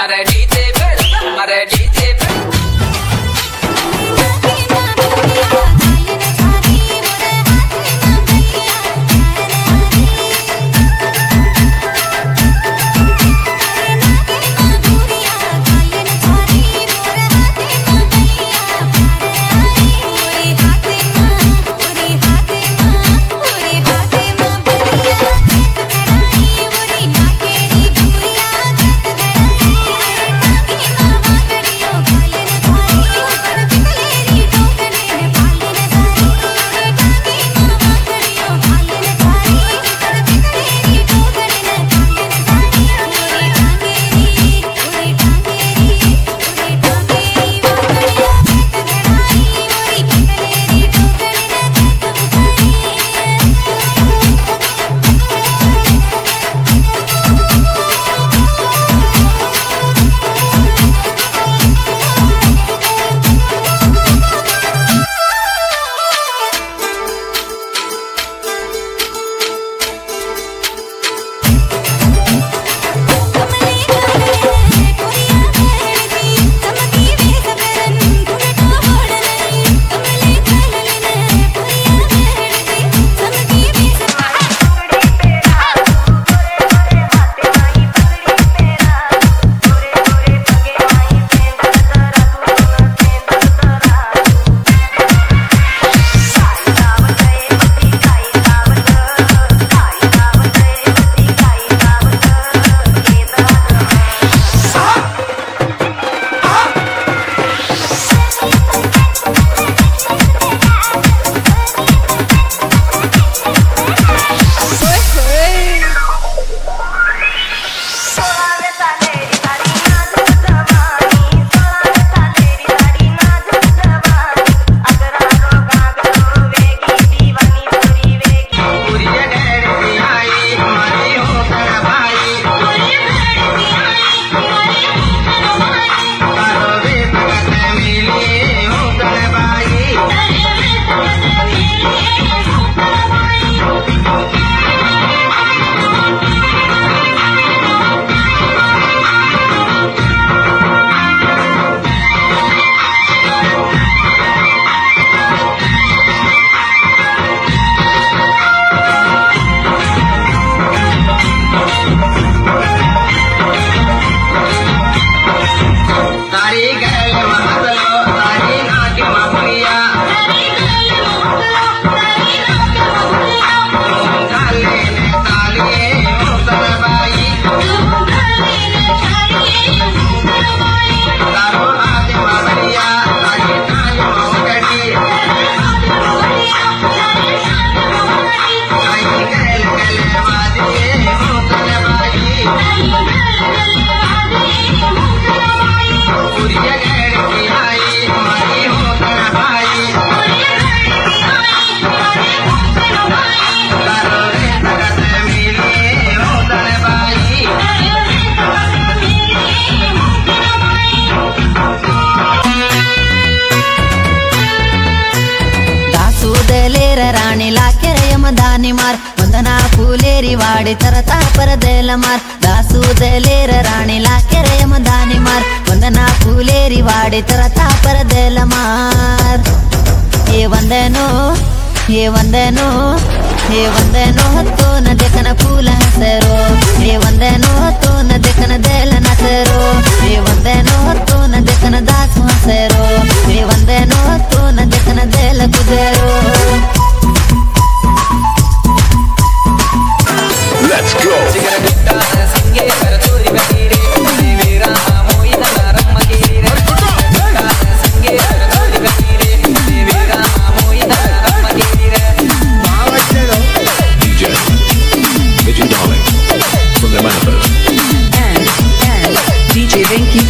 मार वंदना फूलेरी वाड़ी तरता पर देल मार दासू देलेर रानी लाके रे मदानी मार वंदना फूलेरी वाड़ी तरता पर देल मार ये वंदनो ये वंदनो ये वंदनो तो न देखन फूल हसरो ये वंदनो तो न देखन देल नसरो ये वंदनो तो न देखन दास हसरो ये वंदनो तो न देखन देल कुदरो Let's go. DJ Venky